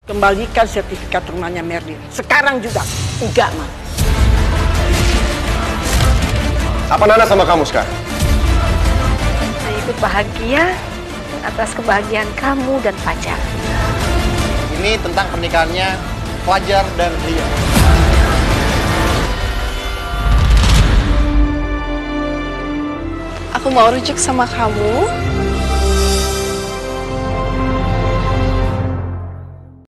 Kembalikan sertifikat rumahnya Merlin. Sekarang juga. Enggak, Ma. Apa Nana sama kamu sekarang? Saya ikut bahagia atas kebahagiaan kamu dan Fajar. Ini tentang pernikahannya Fajar dan Lia. Aku mau rujuk sama kamu.